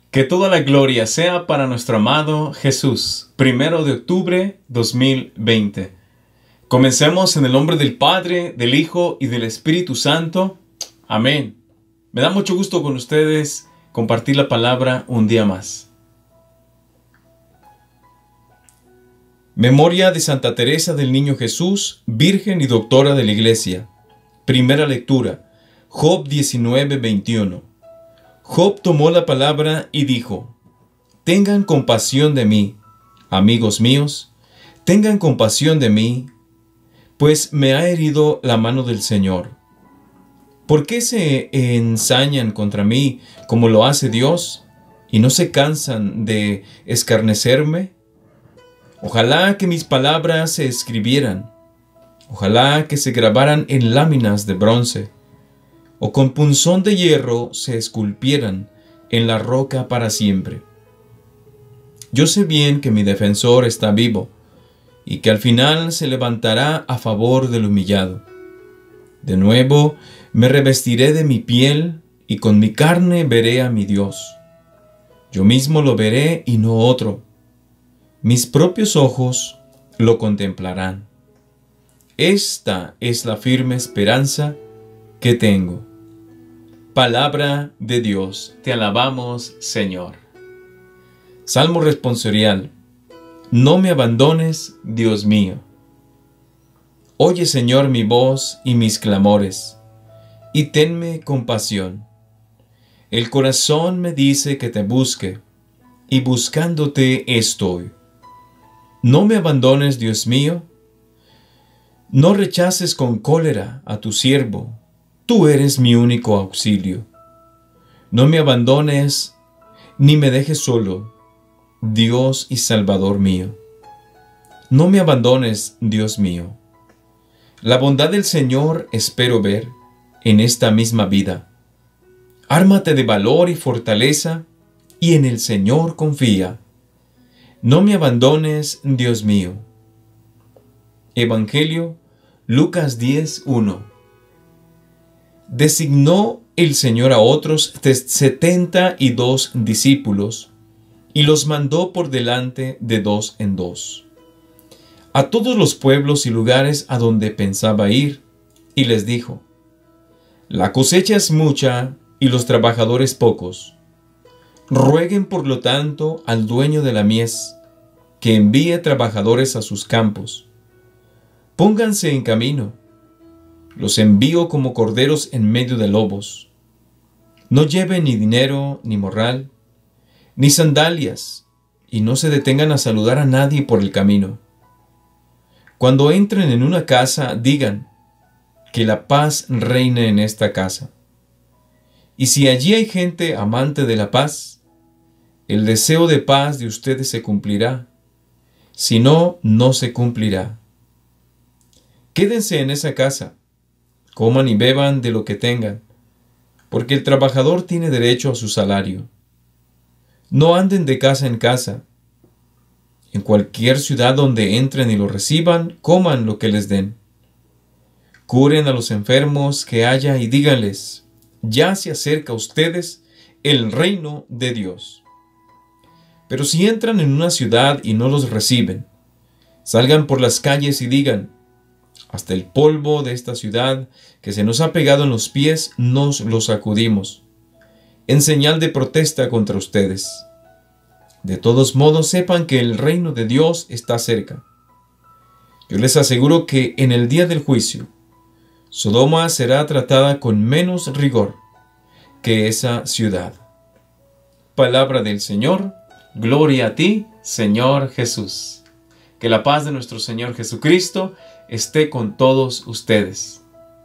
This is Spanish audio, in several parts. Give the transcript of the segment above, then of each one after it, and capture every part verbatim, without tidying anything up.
Que toda la gloria sea para nuestro amado Jesús. Primero de octubre dos mil veinte. Comencemos en el nombre del Padre, del Hijo y del Espíritu Santo. Amén. Me da mucho gusto con ustedes compartir la palabra un día más. Memoria de Santa Teresa del Niño Jesús, Virgen y Doctora de la Iglesia. Primera lectura. Job diecinueve, veintiuno. Job tomó la palabra y dijo: Tengan compasión de mí, amigos míos, tengan compasión de mí, pues me ha herido la mano del Señor. ¿Por qué se ensañan contra mí como lo hace Dios y no se cansan de escarnecerme? Ojalá que mis palabras se escribieran, ojalá que se grabaran en láminas de bronce, o con punzón de hierro se esculpieran en la roca para siempre. Yo sé bien que mi defensor está vivo, y que al final se levantará a favor del humillado. De nuevo me revestiré de mi piel, y con mi carne veré a mi Dios. Yo mismo lo veré y no otro. Mis propios ojos lo contemplarán. Esta es la firme esperanza que tengo. Palabra de Dios, te alabamos, Señor. Salmo responsorial. No me abandones, Dios mío. Oye, Señor, mi voz y mis clamores, y tenme compasión. El corazón me dice que te busque, y buscándote estoy. No me abandones, Dios mío. No rechaces con cólera a tu siervo. Tú eres mi único auxilio. No me abandones ni me dejes solo, Dios y Salvador mío. No me abandones, Dios mío. La bondad del Señor espero ver en esta misma vida. Ármate de valor y fortaleza, y en el Señor confía. No me abandones, Dios mío. Evangelio, Lucas diez, uno. Designó el Señor a otros setenta y dos discípulos, y los mandó por delante de dos en dos, a todos los pueblos y lugares a donde pensaba ir, y les dijo: La cosecha es mucha, y los trabajadores pocos. Rueguen por lo tanto al dueño de la mies, que envíe trabajadores a sus campos. Pónganse en camino. Los envío como corderos en medio de lobos. No lleven ni dinero, ni morral, ni sandalias, y no se detengan a saludar a nadie por el camino. Cuando entren en una casa, digan: que la paz reine en esta casa. Y si allí hay gente amante de la paz, el deseo de paz de ustedes se cumplirá. Si no, no se cumplirá. Quédense en esa casa, coman y beban de lo que tengan, porque el trabajador tiene derecho a su salario. No anden de casa en casa. En cualquier ciudad donde entren y lo reciban, coman lo que les den. Curen a los enfermos que haya y díganles: ya se acerca a ustedes el reino de Dios. Pero si entran en una ciudad y no los reciben, salgan por las calles y digan: hasta el polvo de esta ciudad que se nos ha pegado en los pies nos lo sacudimos, en señal de protesta contra ustedes. De todos modos, sepan que el reino de Dios está cerca. Yo les aseguro que en el día del juicio, Sodoma será tratada con menos rigor que esa ciudad. Palabra del Señor. Gloria a ti, Señor Jesús. Que la paz de nuestro Señor Jesucristo esté con todos ustedes.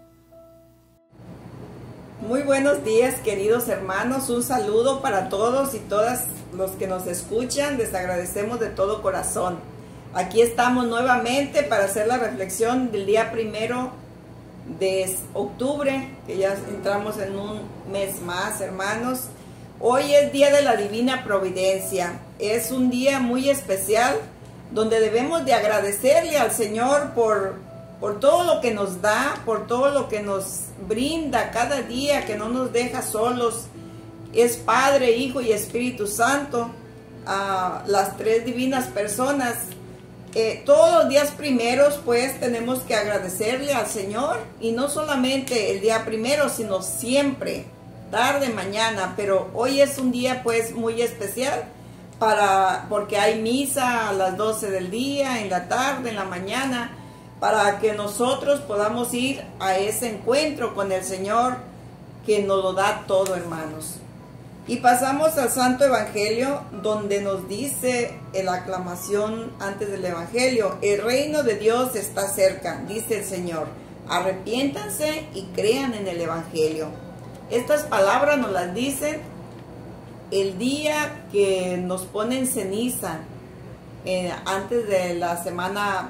Muy buenos días, queridos hermanos. Un saludo para todos y todas los que nos escuchan. Les agradecemos de todo corazón. Aquí estamos nuevamente para hacer la reflexión del día primero de octubre, que ya entramos en un mes más, hermanos. Hoy es día de la Divina Providencia. Es un día muy especial donde debemos de agradecerle al Señor por, por todo lo que nos da, por todo lo que nos brinda cada día, que no nos deja solos, es Padre, Hijo y Espíritu Santo, a las tres divinas personas. Eh, todos los días primeros pues tenemos que agradecerle al Señor, y no solamente el día primero, sino siempre, tarde, mañana. Pero hoy es un día pues muy especial, para, porque hay misa a las doce del día, en la tarde, en la mañana, para que nosotros podamos ir a ese encuentro con el Señor, que nos lo da todo, hermanos. Y pasamos al Santo Evangelio, donde nos dice en la aclamación antes del Evangelio: el reino de Dios está cerca, dice el Señor, arrepiéntanse y crean en el Evangelio. Estas palabras nos las dicen el día que nos ponen ceniza, eh, antes de la Semana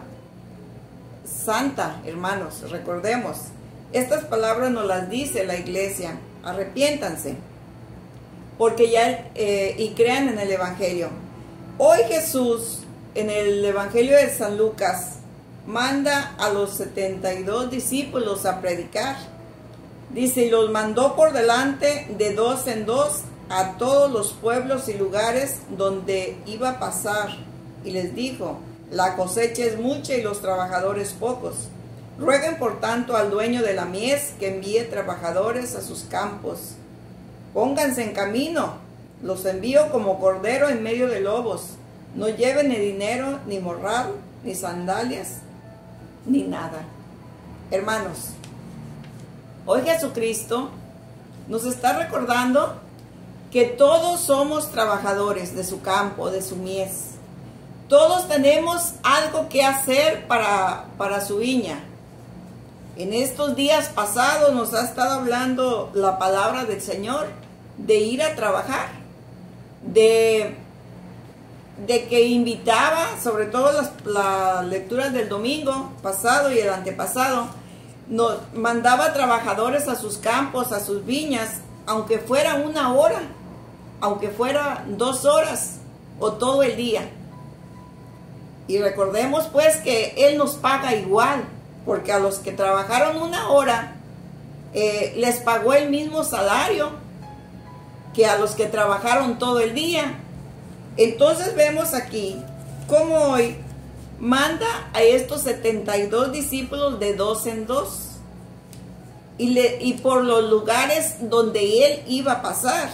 Santa, hermanos, recordemos. Estas palabras nos las dice la iglesia: arrepiéntanse, porque ya, eh, y crean en el Evangelio. Hoy Jesús, en el Evangelio de San Lucas, manda a los setenta y dos discípulos a predicar. Dice: y los mandó por delante de dos en dos a todos los pueblos y lugares donde iba a pasar, y les dijo: la cosecha es mucha y los trabajadores pocos. Rueguen por tanto al dueño de la mies que envíe trabajadores a sus campos. Pónganse en camino, los envío como cordero en medio de lobos. No lleven ni dinero, ni morral, ni sandalias, ni nada. Hermanos, hoy Jesucristo nos está recordando que todos somos trabajadores de su campo, de su mies. Todos tenemos algo que hacer para, para su viña. En estos días pasados nos ha estado hablando la palabra del Señor de ir a trabajar, de, de que invitaba, sobre todo las, las lecturas del domingo pasado y el antepasado, nos mandaba trabajadores a sus campos, a sus viñas, aunque fuera una hora, aunque fuera dos horas o todo el día. Y recordemos pues que Él nos paga igual, porque a los que trabajaron una hora, eh, les pagó el mismo salario que a los que trabajaron todo el día. Entonces vemos aquí cómo hoy manda a estos setenta y dos discípulos de dos en dos, y, le, y por los lugares donde Él iba a pasar.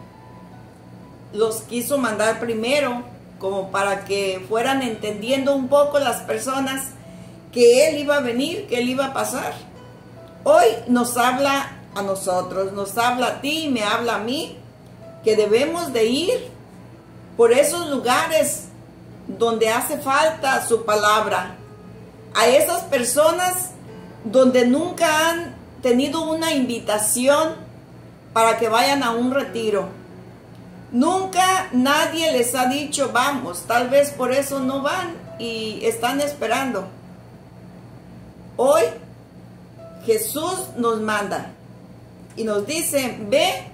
Los quiso mandar primero, como para que fueran entendiendo un poco las personas que Él iba a venir, que Él iba a pasar. Hoy nos habla a nosotros, nos habla a ti y me habla a mí, que debemos de ir por esos lugares donde hace falta su palabra, a esas personas donde nunca han tenido una invitación para que vayan a un retiro. Nunca nadie les ha dicho vamos, tal vez por eso no van y están esperando. Hoy Jesús nos manda y nos dice: ve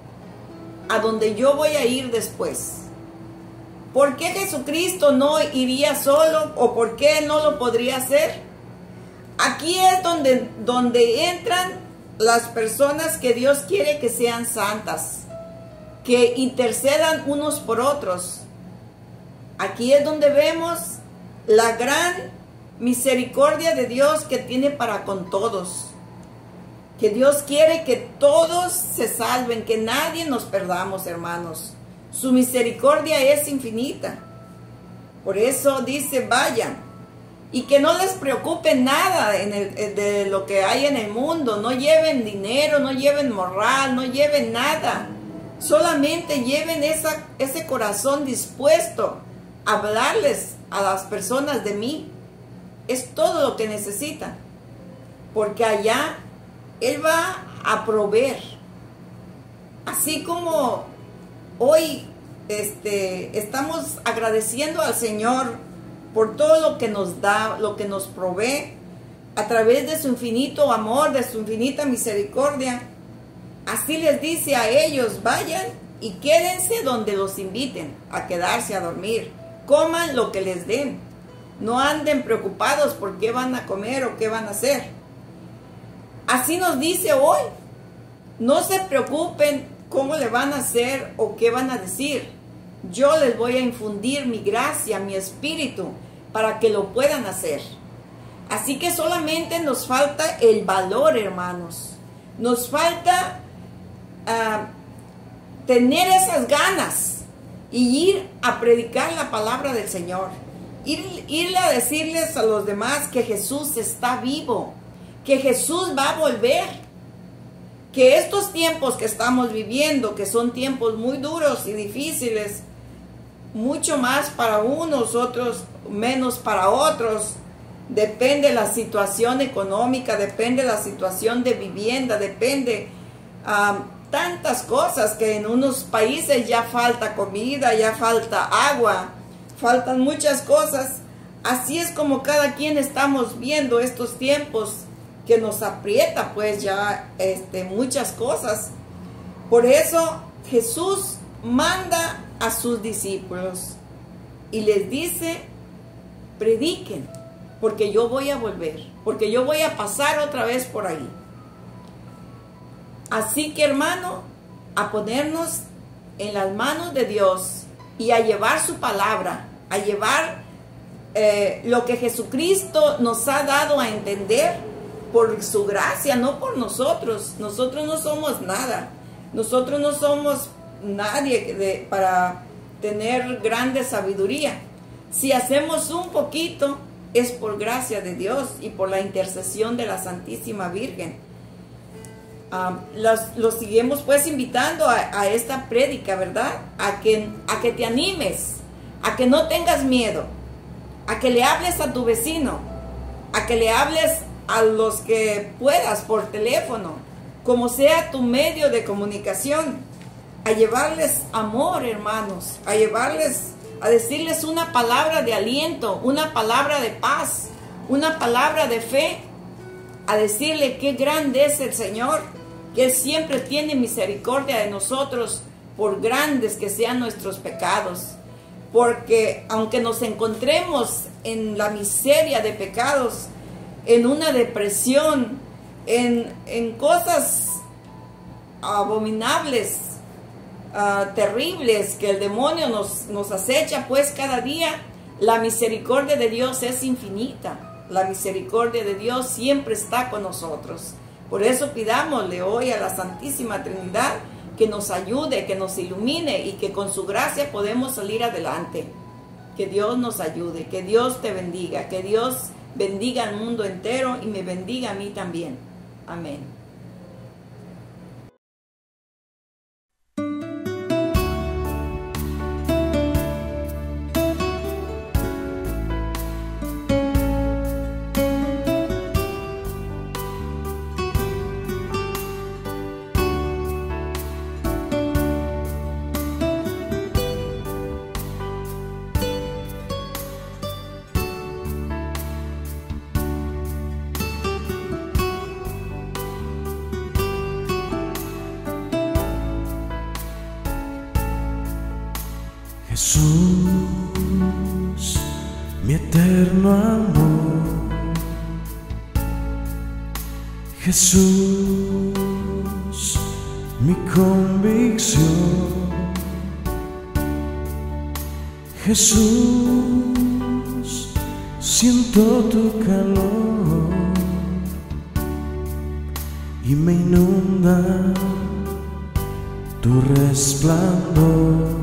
a donde yo voy a ir después. ¿Por qué Jesucristo no iría solo, o por qué no lo podría hacer? Aquí es donde, donde entran las personas que Dios quiere que sean santas, que intercedan unos por otros. Aquí es donde vemos la gran misericordia de Dios que tiene para con todos. Que Dios quiere que todos se salven, que nadie nos perdamos, hermanos. Su misericordia es infinita. Por eso dice: vayan, y que no les preocupe nada en el, de lo que hay en el mundo. No lleven dinero, no lleven morral, no lleven nada. Solamente lleven esa, ese corazón dispuesto a hablarles a las personas de mí. Es todo lo que necesitan, porque allá Él va a proveer. Así como hoy este, estamos agradeciendo al Señor por todo lo que nos da, lo que nos provee a través de su infinito amor, de su infinita misericordia. Así les dice a ellos: vayan y quédense donde los inviten a quedarse a dormir. Coman lo que les den. No anden preocupados por qué van a comer o qué van a hacer. Así nos dice hoy: no se preocupen cómo le van a hacer o qué van a decir. Yo les voy a infundir mi gracia, mi espíritu, para que lo puedan hacer. Así que solamente nos falta el valor, hermanos. Nos falta uh, tener esas ganas y ir a predicar la palabra del Señor. Ir, irle a decirles a los demás que Jesús está vivo, que Jesús va a volver, que estos tiempos que estamos viviendo, que son tiempos muy duros y difíciles, mucho más para unos, otros menos para otros, depende de la situación económica, depende de la situación de vivienda, depende um, tantas cosas, que en unos países ya falta comida, ya falta agua, faltan muchas cosas. Así es como cada quien estamos viendo estos tiempos que nos aprieta pues ya este, muchas cosas. Por eso Jesús manda a sus discípulos y les dice: prediquen, porque yo voy a volver, porque yo voy a pasar otra vez por ahí. Así que, hermano, a ponernos en las manos de Dios y a llevar su palabra, a llevar eh, lo que Jesucristo nos ha dado a entender por su gracia, no por nosotros. Nosotros no somos nada, nosotros no somos nadie de, para tener grande sabiduría. Si hacemos un poquito, es por gracia de Dios y por la intercesión de la Santísima Virgen. Um, los, los seguimos pues invitando a, a esta prédica, ¿verdad? A que, a que te animes, a que no tengas miedo, a que le hables a tu vecino, a que le hables a los que puedas por teléfono, como sea tu medio de comunicación, a llevarles amor, hermanos, a llevarles, a decirles una palabra de aliento, una palabra de paz, una palabra de fe, a decirle qué grande es el Señor, que Él siempre tiene misericordia de nosotros, por grandes que sean nuestros pecados. Porque aunque nos encontremos en la miseria de pecados, en una depresión, en, en cosas abominables, uh, terribles, que el demonio nos, nos acecha pues cada día, la misericordia de Dios es infinita. La misericordia de Dios siempre está con nosotros. Por eso pidámosle hoy a la Santísima Trinidad que nos ayude, que nos ilumine y que con su gracia podemos salir adelante. Que Dios nos ayude, que Dios te bendiga, que Dios bendiga al mundo entero y me bendiga a mí también. Amén. Jesús, mi eterno amor. Jesús, mi convicción. Jesús, siento tu calor y me inunda tu resplandor.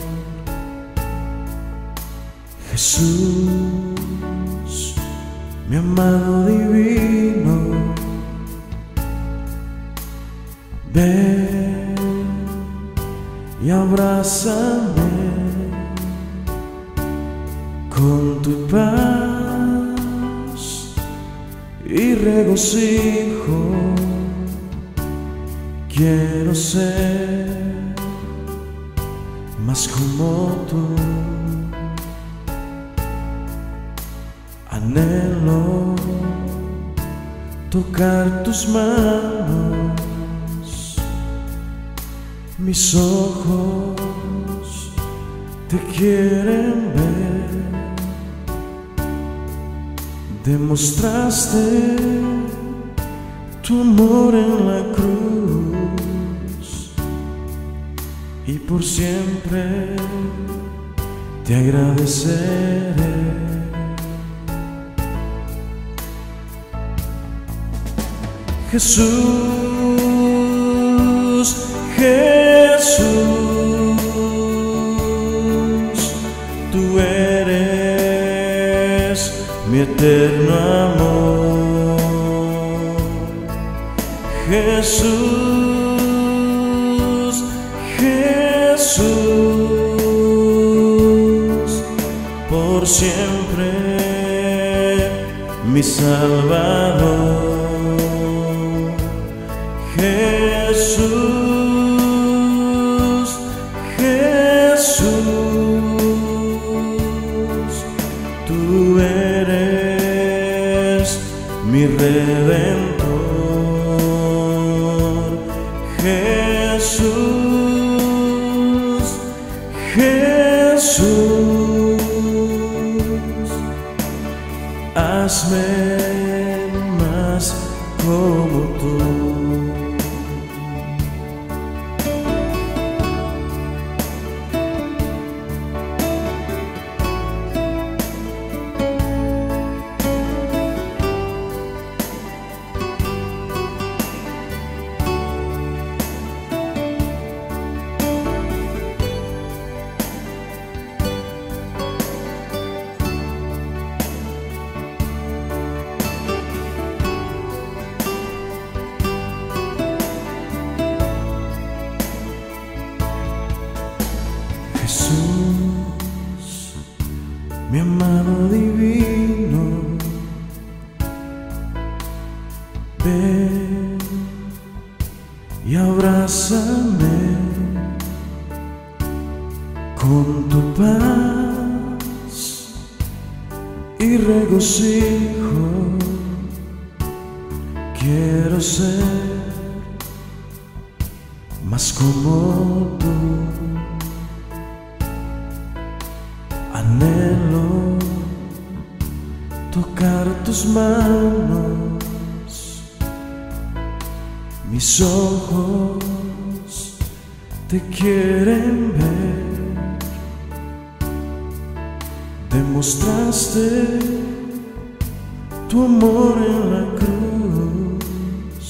Jesús, mi amado divino, ven y abrázame con tu paz y regocijo. Quiero ser más como tú. Anhelo tocar tus manos, mis ojos te quieren ver. Demostraste tu amor en la cruz y por siempre te agradeceré. Jesús, Jesús, tú eres mi eterno amor. Jesús, Jesús, por siempre mi Salvador. Jesús, Jesús, tú eres mi Redentor. Jesús, Jesús, hazme más como tú. Jesús, mi amado divino, ven y abrázame con tu paz y regocijo. Quiero ser más como tú. Anhelo tocar tus manos, mis ojos te quieren ver. Demostraste tu amor en la cruz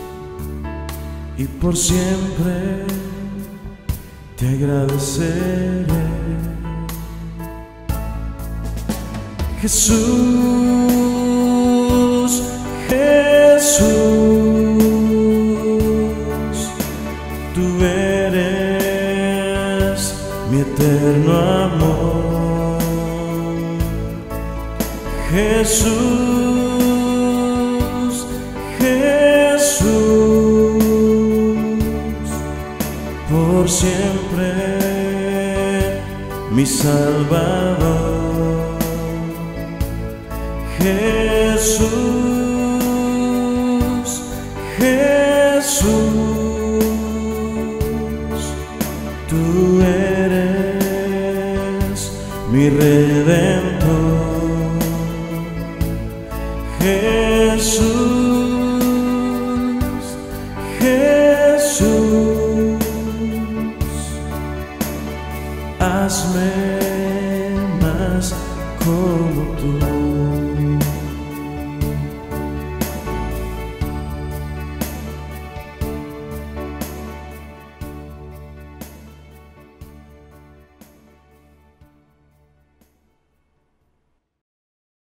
y por siempre te agradeceré. Jesús, Jesús, tú eres mi eterno amor. Jesús, Jesús, por siempre mi Salvador. Jesús, Jesús, tú eres mi Redentor. Jesús, Jesús, hazme más como tú.